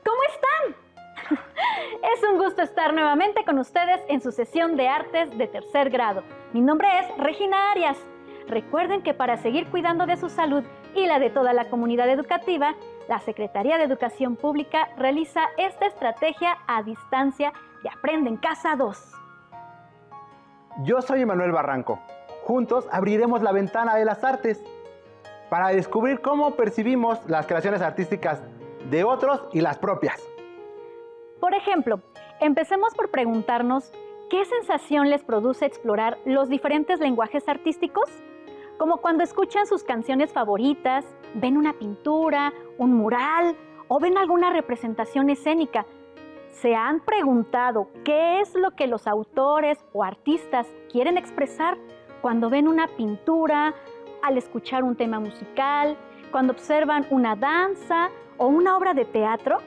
¿Cómo están? Es un gusto estar nuevamente con ustedes en su sesión de artes de tercer grado. Mi nombre es Regina Arias. Recuerden que para seguir cuidando de su salud y la de toda la comunidad educativa, la Secretaría de Educación Pública realiza esta estrategia a distancia de Aprende en Casa 2. Yo soy Emanuel Barranco. Juntos abriremos la ventana de las artes para descubrir cómo percibimos las creaciones artísticas de otros y las propias. Por ejemplo, empecemos por preguntarnos ¿qué sensación les produce explorar los diferentes lenguajes artísticos? Como cuando escuchan sus canciones favoritas, ven una pintura, un mural o ven alguna representación escénica. ¿Se han preguntado qué es lo que los autores o artistas quieren expresar cuando ven una pintura, al escuchar un tema musical, cuando observan una danza o una obra de teatro?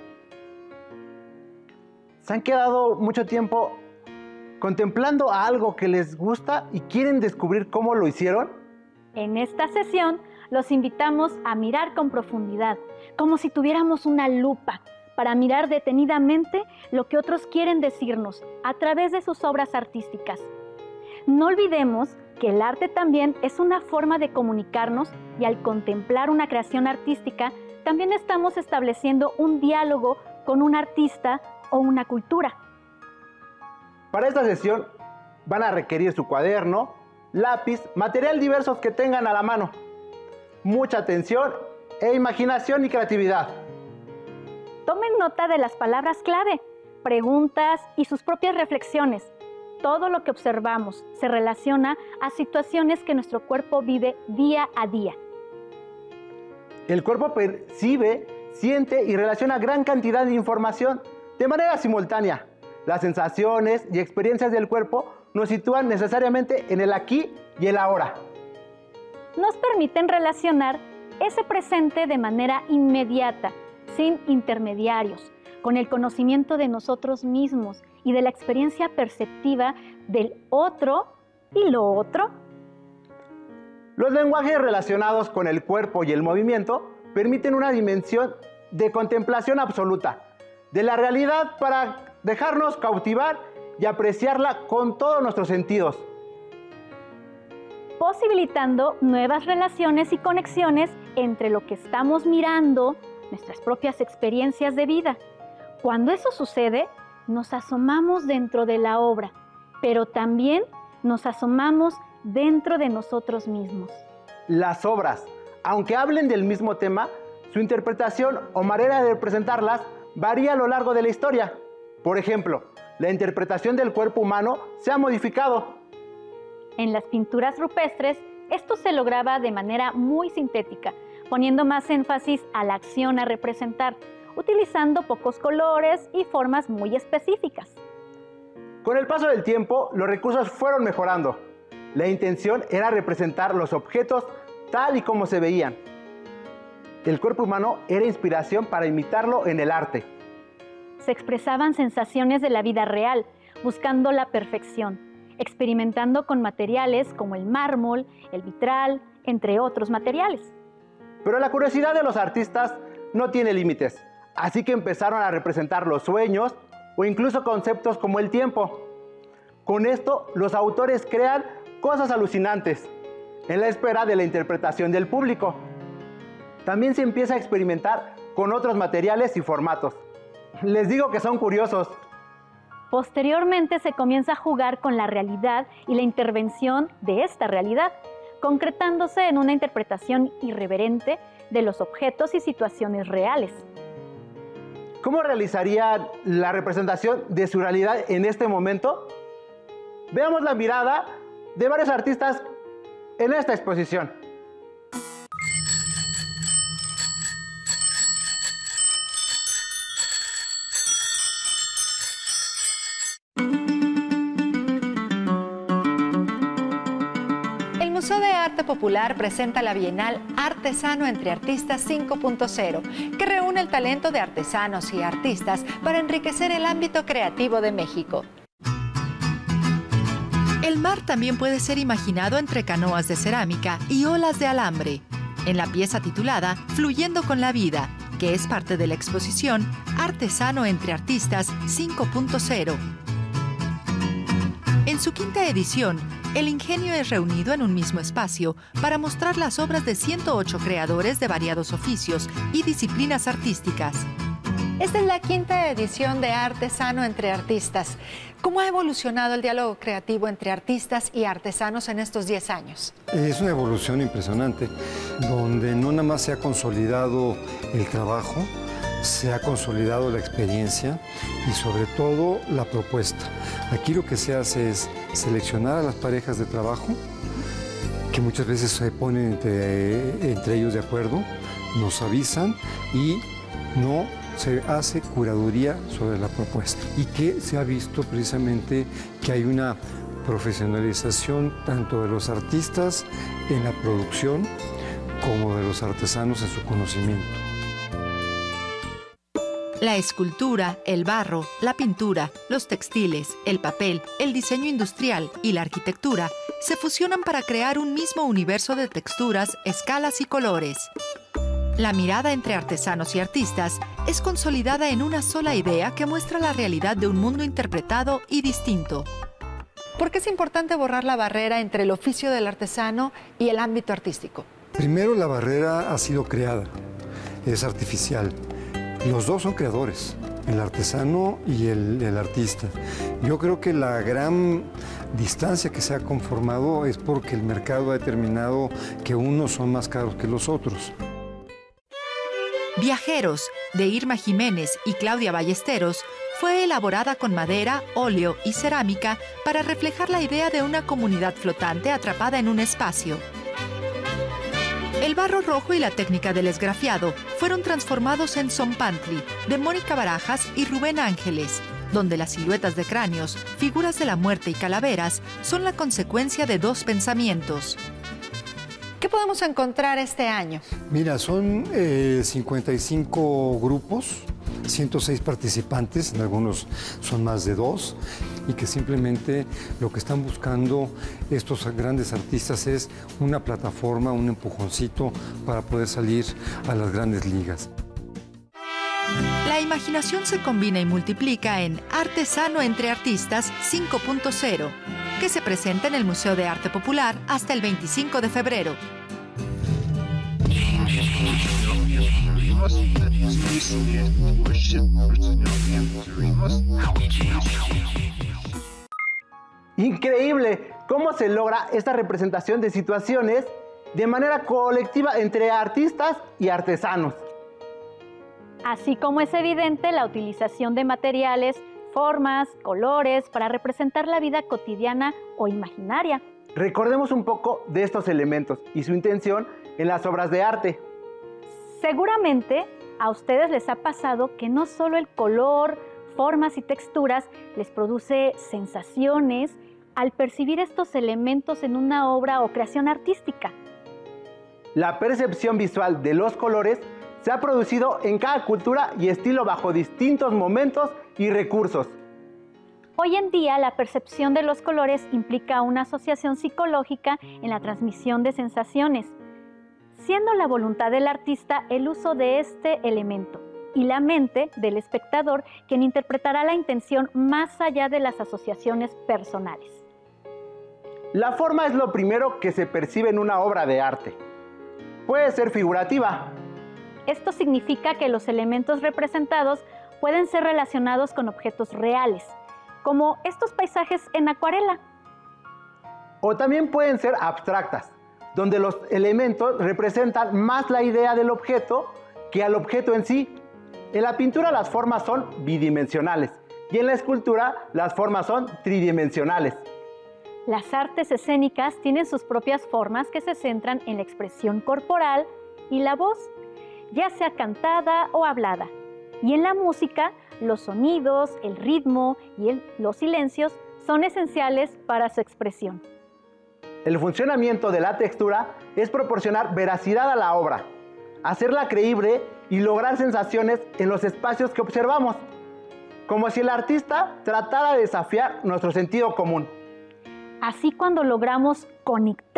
¿Se han quedado mucho tiempo contemplando algo que les gusta y quieren descubrir cómo lo hicieron? En esta sesión los invitamos a mirar con profundidad, como si tuviéramos una lupa, para mirar detenidamente lo que otros quieren decirnos a través de sus obras artísticas. No olvidemos que el arte también es una forma de comunicarnos y al contemplar una creación artística, también estamos estableciendo un diálogo con un artista o una cultura. Para esta sesión van a requerir su cuaderno, lápiz, material diversos que tengan a la mano. Mucha atención e imaginación y creatividad. Tomen nota de las palabras clave, preguntas y sus propias reflexiones. Todo lo que observamos se relaciona a situaciones que nuestro cuerpo vive día a día. El cuerpo percibe, siente y relaciona gran cantidad de información de manera simultánea. Las sensaciones y experiencias del cuerpo nos sitúan necesariamente en el aquí y el ahora. Nos permiten relacionar ese presente de manera inmediata, sin intermediarios, con el conocimiento de nosotros mismos y de la experiencia perceptiva del otro y lo otro. Los lenguajes relacionados con el cuerpo y el movimiento permiten una dimensión de contemplación absoluta de la realidad para dejarnos cautivar y apreciarla con todos nuestros sentidos, posibilitando nuevas relaciones y conexiones entre lo que estamos mirando, nuestras propias experiencias de vida. Cuando eso sucede, nos asomamos dentro de la obra, pero también nos asomamos dentro de nosotros mismos. Las obras, aunque hablen del mismo tema, su interpretación o manera de representarlas varía a lo largo de la historia. Por ejemplo, la interpretación del cuerpo humano se ha modificado. En las pinturas rupestres, esto se lograba de manera muy sintética, poniendo más énfasis a la acción a representar, utilizando pocos colores y formas muy específicas. Con el paso del tiempo, los recursos fueron mejorando. La intención era representar los objetos tal y como se veían. El cuerpo humano era inspiración para imitarlo en el arte. Se expresaban sensaciones de la vida real, buscando la perfección, experimentando con materiales como el mármol, el vitral, entre otros materiales. Pero la curiosidad de los artistas no tiene límites, así que empezaron a representar los sueños o incluso conceptos como el tiempo. Con esto, los autores crean cosas alucinantes, en la espera de la interpretación del público. También se empieza a experimentar con otros materiales y formatos. Les digo que son curiosos. Posteriormente se comienza a jugar con la realidad y la intervención de esta realidad, concretándose en una interpretación irreverente de los objetos y situaciones reales. ¿Cómo realizarían la representación de su realidad en este momento? Veamos la mirada de varios artistas en esta exposición. El Museo de Arte Popular presenta la Bienal Artesano entre Artistas 5.0, que reúne el talento de artesanos y artistas para enriquecer el ámbito creativo de México. El mar también puede ser imaginado entre canoas de cerámica y olas de alambre. En la pieza titulada Fluyendo con la vida, que es parte de la exposición Artesano entre Artistas 5.0. En su quinta edición, el ingenio es reunido en un mismo espacio para mostrar las obras de 108 creadores de variados oficios y disciplinas artísticas. Esta es la quinta edición de Artesano entre Artistas. ¿Cómo ha evolucionado el diálogo creativo entre artistas y artesanos en estos 10 años? Es una evolución impresionante, donde no nada más se ha consolidado el trabajo, se ha consolidado la experiencia y sobre todo la propuesta. Aquí lo que se hace es seleccionar a las parejas de trabajo, que muchas veces se ponen entre ellos de acuerdo, nos avisan y no se hace curaduría sobre la propuesta. Y que se ha visto precisamente que hay una profesionalización tanto de los artistas en la producción como de los artesanos en su conocimiento. La escultura, el barro, la pintura, los textiles, el papel, el diseño industrial y la arquitectura se fusionan para crear un mismo universo de texturas, escalas y colores. La mirada entre artesanos y artistas es consolidada en una sola idea que muestra la realidad de un mundo interpretado y distinto. ¿Por qué es importante borrar la barrera entre el oficio del artesano y el ámbito artístico? Primero, la barrera ha sido creada, es artificial. Los dos son creadores, el artesano y el artista. Yo creo que la gran distancia que se ha conformado es porque el mercado ha determinado que unos son más caros que los otros. Viajeros, de Irma Jiménez y Claudia Ballesteros, fue elaborada con madera, óleo y cerámica para reflejar la idea de una comunidad flotante atrapada en un espacio. El barro rojo y la técnica del esgrafiado fueron transformados en Zompantli, de Mónica Barajas y Rubén Ángeles, donde las siluetas de cráneos, figuras de la muerte y calaveras son la consecuencia de dos pensamientos. ¿Qué podemos encontrar este año? Mira, son 55 grupos, 106 participantes, en algunos son más de 2, y que simplemente lo que están buscando estos grandes artistas es una plataforma, un empujoncito para poder salir a las grandes ligas. La imaginación se combina y multiplica en Artesano entre Artistas 5.0, que se presenta en el Museo de Arte Popular hasta el 25 de febrero. Increíble cómo se logra esta representación de situaciones de manera colectiva entre artistas y artesanos. Así como es evidente la utilización de materiales, formas, colores para representar la vida cotidiana o imaginaria. Recordemos un poco de estos elementos y su intención en las obras de arte. Seguramente a ustedes les ha pasado que no solo el color, formas y texturas les produce sensaciones al percibir estos elementos en una obra o creación artística. La percepción visual de los colores se ha producido en cada cultura y estilo bajo distintos momentos y recursos. Hoy en día, la percepción de los colores implica una asociación psicológica en la transmisión de sensaciones, siendo la voluntad del artista el uso de este elemento y la mente del espectador quien interpretará la intención más allá de las asociaciones personales. La forma es lo primero que se percibe en una obra de arte. Puede ser figurativa. Esto significa que los elementos representados pueden ser relacionados con objetos reales, como estos paisajes en acuarela. O también pueden ser abstractas, donde los elementos representan más la idea del objeto que al objeto en sí. En la pintura las formas son bidimensionales y en la escultura las formas son tridimensionales. Las artes escénicas tienen sus propias formas que se centran en la expresión corporal y la voz, ya sea cantada o hablada. Y en la música, los sonidos, el ritmo y los silencios son esenciales para su expresión. El funcionamiento de la textura es proporcionar veracidad a la obra, hacerla creíble y lograr sensaciones en los espacios que observamos, como si el artista tratara de desafiar nuestro sentido común. Así, cuando logramos conectar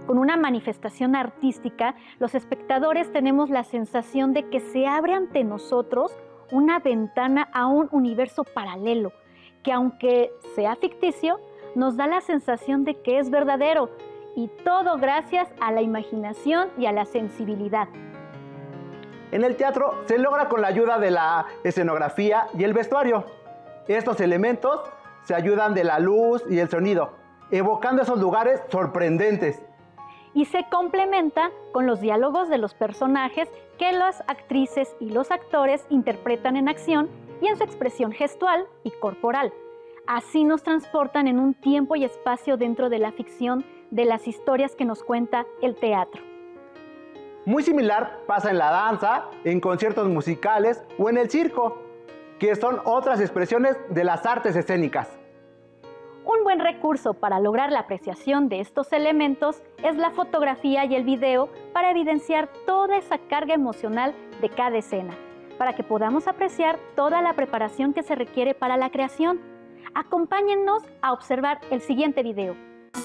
Con una manifestación artística, los espectadores tenemos la sensación de que se abre ante nosotros una ventana a un universo paralelo, que aunque sea ficticio, nos da la sensación de que es verdadero, y todo gracias a la imaginación y a la sensibilidad. En el teatro se logra con la ayuda de la escenografía y el vestuario. Estos elementos se ayudan de la luz y el sonido, evocando esos lugares sorprendentes. Y se complementa con los diálogos de los personajes que las actrices y los actores interpretan en acción y en su expresión gestual y corporal. Así nos transportan en un tiempo y espacio dentro de la ficción de las historias que nos cuenta el teatro. Muy similar pasa en la danza, en conciertos musicales o en el circo, que son otras expresiones de las artes escénicas. Un buen recurso para lograr la apreciación de estos elementos es la fotografía y el video para evidenciar toda esa carga emocional de cada escena, para que podamos apreciar toda la preparación que se requiere para la creación. Acompáñennos a observar el siguiente video.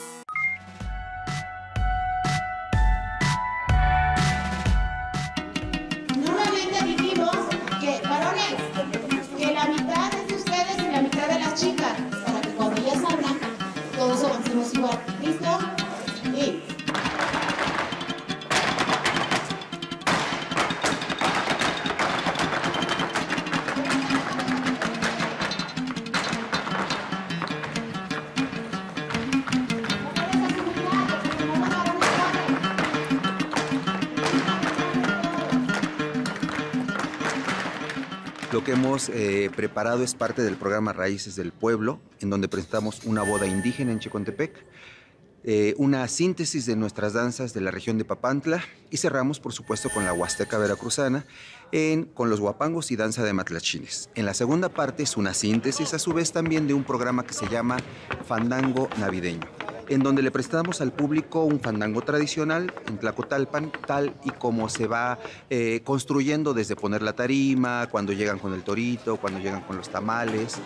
Normalmente dijimos que, varones, que la mitad es de ustedes y la mitad de las chicas, para que cuando ellas hablan, todos avancemos igual. ¿Listo? Y... Lo que hemos preparado es parte del programa Raíces del Pueblo, en donde presentamos una boda indígena en Chicontepec, una síntesis de nuestras danzas de la región de Papantla y cerramos, por supuesto, con la Huasteca Veracruzana, con los guapangos y danza de matlachines. En la segunda parte es una síntesis, a su vez, también de un programa que se llama Fandango Navideño, en donde le prestamos al público un fandango tradicional en Tlacotalpan, tal y como se va construyendo desde poner la tarima, cuando llegan con el torito, cuando llegan con los tamales.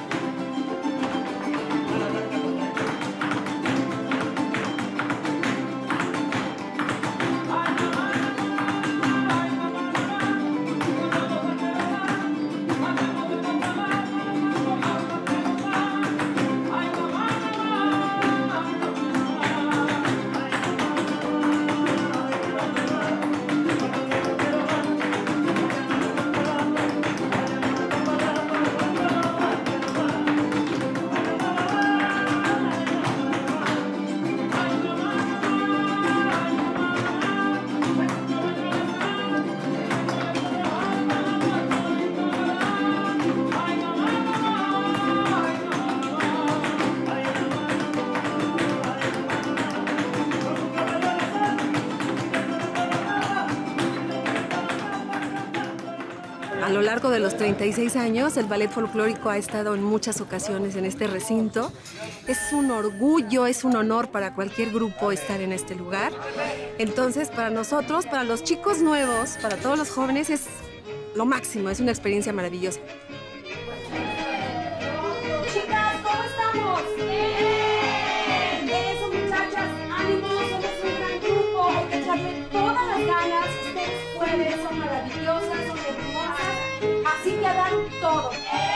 A lo largo de los 36 años, el ballet folclórico ha estado en muchas ocasiones en este recinto. Es un orgullo, es un honor para cualquier grupo estar en este lugar. Entonces, para nosotros, para los chicos nuevos, para todos los jóvenes, es lo máximo, es una experiencia maravillosa. Chicas, ¿cómo estamos? ¡Bien! Eso, muchachas, ánimo, somos un gran grupo, hay que echarle todas las ganas, ustedes pueden, son maravillosas, son hermosas, así que a dar todo.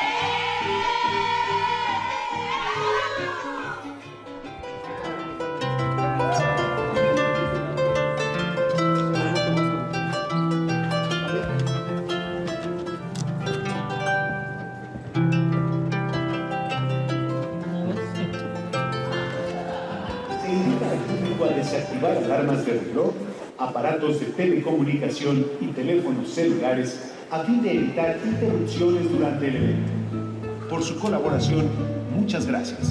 Se invita al público a desactivar alarmas de reloj, aparatos de telecomunicación y teléfonos celulares a fin de evitar interrupciones durante el evento. Por su colaboración, muchas gracias.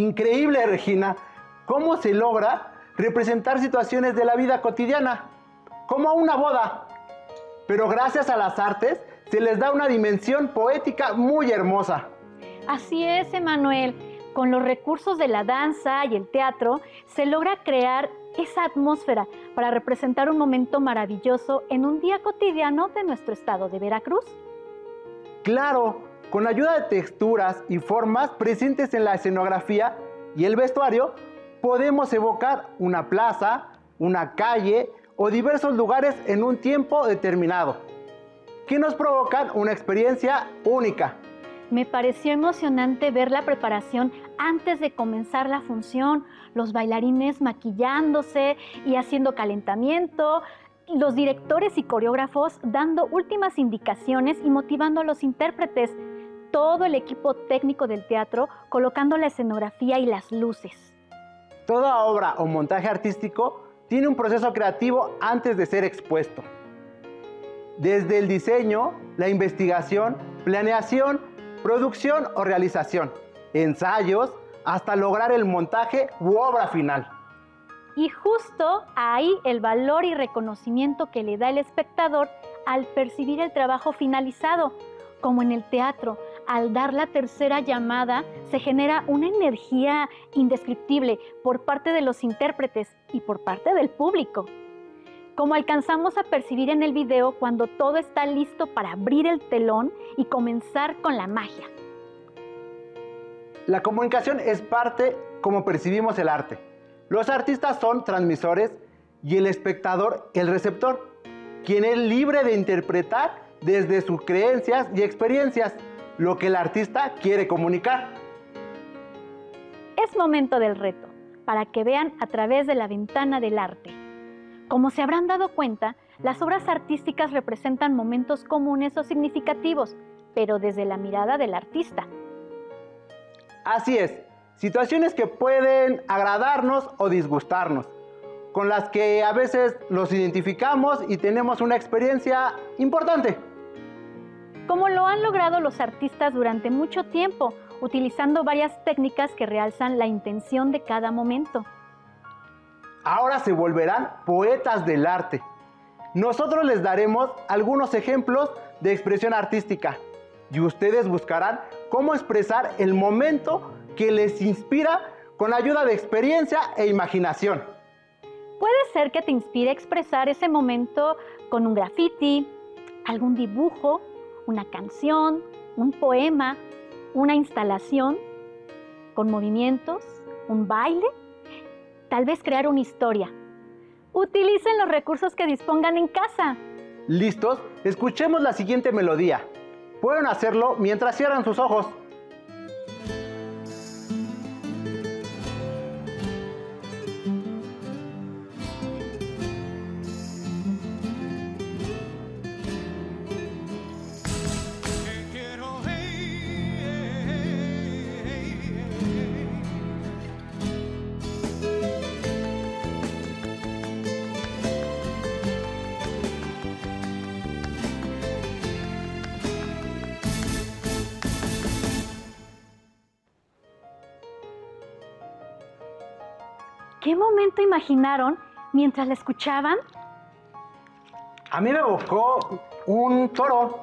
increíble, Regina, cómo se logra representar situaciones de la vida cotidiana, como una boda. Pero gracias a las artes se les da una dimensión poética muy hermosa. Así es, Emanuel. Con los recursos de la danza y el teatro se logra crear esa atmósfera para representar un momento maravilloso en un día cotidiano de nuestro estado de Veracruz. Claro, con ayuda de texturas y formas presentes en la escenografía y el vestuario, podemos evocar una plaza, una calle o diversos lugares en un tiempo determinado, que nos provocan una experiencia única. Me pareció emocionante ver la preparación antes de comenzar la función, los bailarines maquillándose y haciendo calentamiento, los directores y coreógrafos dando últimas indicaciones y motivando a los intérpretes, todo el equipo técnico del teatro colocando la escenografía y las luces. Toda obra o montaje artístico tiene un proceso creativo antes de ser expuesto. Desde el diseño, la investigación, planeación, producción o realización, ensayos, hasta lograr el montaje u obra final. Y justo ahí el valor y reconocimiento que le da el espectador al percibir el trabajo finalizado. Como en el teatro, al dar la tercera llamada, se genera una energía indescriptible por parte de los intérpretes y por parte del público. Como alcanzamos a percibir en el video cuando todo está listo para abrir el telón y comenzar con la magia. La comunicación es parte como percibimos el arte. Los artistas son transmisores y el espectador el receptor, quien es libre de interpretar desde sus creencias y experiencias lo que el artista quiere comunicar. Es momento del reto, para que vean a través de la ventana del arte. Como se habrán dado cuenta, las obras artísticas representan momentos comunes o significativos, pero desde la mirada del artista. Así es, situaciones que pueden agradarnos o disgustarnos, con las que a veces los identificamos y tenemos una experiencia importante. Como lo han logrado los artistas durante mucho tiempo, utilizando varias técnicas que realzan la intención de cada momento. Ahora se volverán poetas del arte. Nosotros les daremos algunos ejemplos de expresión artística y ustedes buscarán cómo expresar el momento que les inspira con ayuda de experiencia e imaginación. Puede ser que te inspire a expresar ese momento con un graffiti, algún dibujo, una canción, un poema, una instalación, con movimientos, un baile, tal vez crear una historia. Utilicen los recursos que dispongan en casa. ¿Listos? Escuchemos la siguiente melodía. Pueden hacerlo mientras cierran sus ojos. ¿Qué momento imaginaron mientras la escuchaban? A mí me evocó un toro.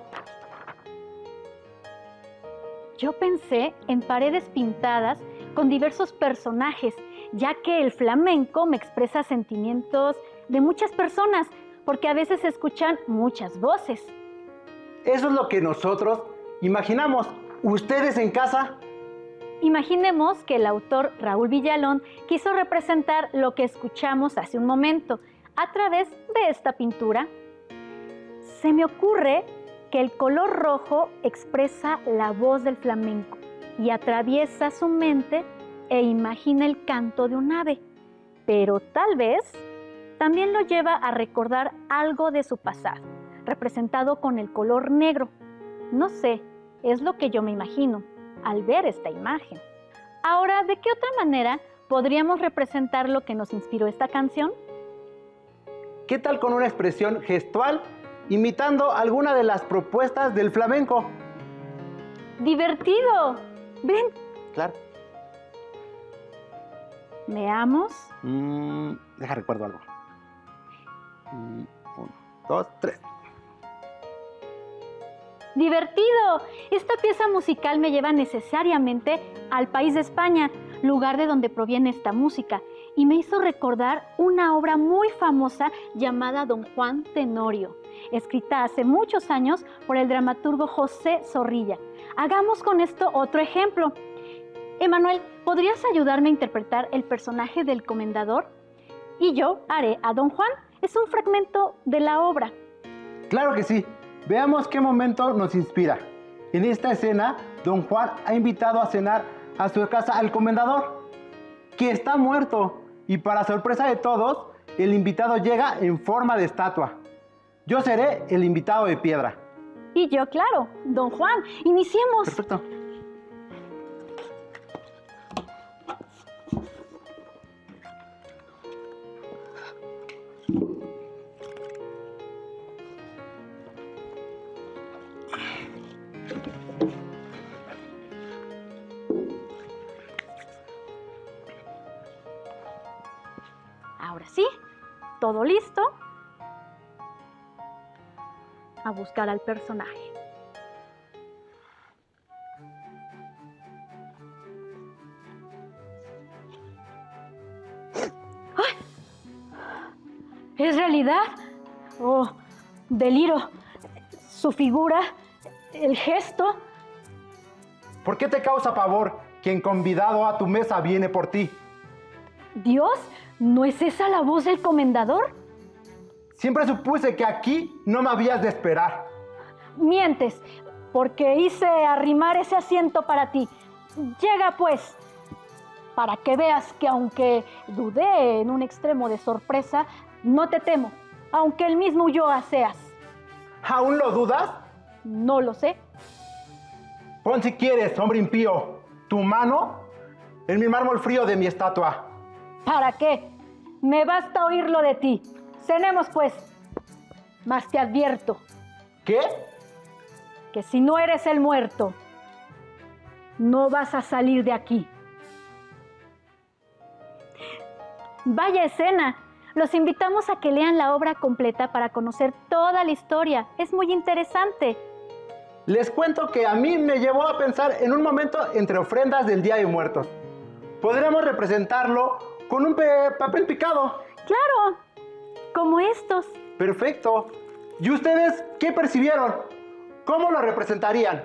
Yo pensé en paredes pintadas con diversos personajes, ya que el flamenco me expresa sentimientos de muchas personas, porque a veces se escuchan muchas voces. Eso es lo que nosotros imaginamos. ¿Ustedes en casa? Imaginemos que el autor Raúl Villalón quiso representar lo que escuchamos hace un momento a través de esta pintura. Se me ocurre que el color rojo expresa la voz del flamenco y atraviesa su mente e imagina el canto de un ave, pero tal vez también lo lleva a recordar algo de su pasado, representado con el color negro. No sé, es lo que yo me imagino al ver esta imagen. Ahora, ¿de qué otra manera podríamos representar lo que nos inspiró esta canción? ¿Qué tal con una expresión gestual imitando alguna de las propuestas del flamenco? ¡Divertido! ¡Ven! Claro. Veamos. Deja recuerdo algo. 1, 2, 3. ¡Divertido! Esta pieza musical me lleva necesariamente al país de España, lugar de donde proviene esta música, y me hizo recordar una obra muy famosa llamada Don Juan Tenorio, escrita hace muchos años por el dramaturgo José Zorrilla. Hagamos con esto otro ejemplo. Emanuel, ¿podrías ayudarme a interpretar el personaje del comendador? Y yo haré a Don Juan. Es un fragmento de la obra. Claro que sí. Veamos qué momento nos inspira. En esta escena, Don Juan ha invitado a cenar a su casa al comendador, que está muerto, y para sorpresa de todos, el invitado llega en forma de estatua. Yo seré el invitado de piedra. Y yo, claro, Don Juan. Iniciemos. Perfecto. Ahora sí, todo listo. A buscar al personaje. ¡Ay! ¿Es realidad? Oh, deliro. Su figura, el gesto. ¿Por qué te causa pavor quien convidado a tu mesa viene por ti? Dios, ¿no es esa la voz del comendador? Siempre supuse que aquí no me habías de esperar. Mientes, porque hice arrimar ese asiento para ti. Llega pues, para que veas que aunque dudé en un extremo de sorpresa, no te temo, aunque el mismo Ulloa seas. ¿Aún lo dudas? No lo sé. Pon si quieres, hombre impío, tu mano en mi mármol frío de mi estatua. ¿Para qué? Me basta oírlo de ti. Cenemos pues. Mas te advierto. ¿Qué? Que si no eres el muerto, no vas a salir de aquí. Vaya escena. Los invitamos a que lean la obra completa para conocer toda la historia. Es muy interesante. Les cuento que a mí me llevó a pensar en un momento entre ofrendas del Día de Muertos. Podremos representarlo con un papel picado. ¡Claro! Como estos. Perfecto. ¿Y ustedes qué percibieron? ¿Cómo lo representarían?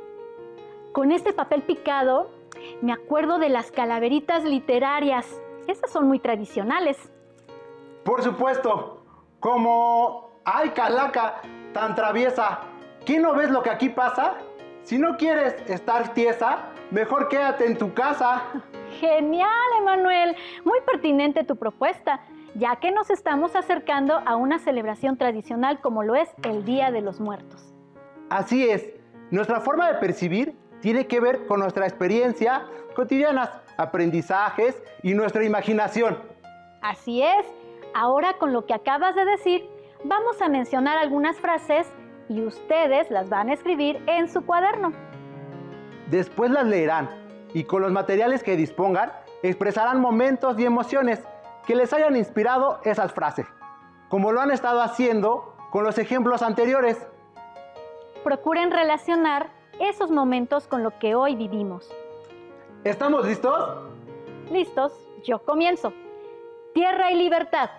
Con este papel picado, me acuerdo de las calaveritas literarias. Esas son muy tradicionales. Por supuesto. Como... ¡Ay, calaca! Tan traviesa. ¿Qué no ves lo que aquí pasa? Si no quieres estar tiesa, mejor quédate en tu casa. Genial, Emanuel. Muy pertinente tu propuesta, ya que nos estamos acercando a una celebración tradicional como lo es el Día de los Muertos. Así es. Nuestra forma de percibir tiene que ver con nuestra experiencia cotidianas, aprendizajes y nuestra imaginación. Así es. Ahora, con lo que acabas de decir, vamos a mencionar algunas frases y ustedes las van a escribir en su cuaderno. Después las leerán y con los materiales que dispongan expresarán momentos y emociones que les hayan inspirado esas frases, como lo han estado haciendo con los ejemplos anteriores. Procuren relacionar esos momentos con lo que hoy vivimos. ¿Estamos listos? ¿Listos? Yo comienzo. Tierra y libertad.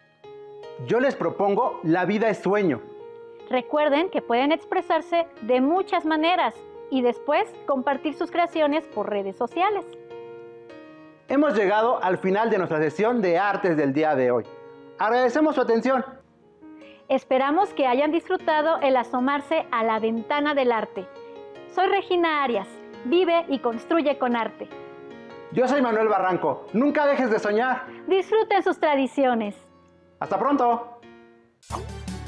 Yo les propongo La vida es sueño. Recuerden que pueden expresarse de muchas maneras y después compartir sus creaciones por redes sociales. Hemos llegado al final de nuestra sesión de artes del día de hoy. Agradecemos su atención. Esperamos que hayan disfrutado el asomarse a la ventana del arte. Soy Regina Arias. Vive y construye con arte. Yo soy Manuel Barranco. Nunca dejes de soñar. Disfruten sus tradiciones. ¡Hasta pronto!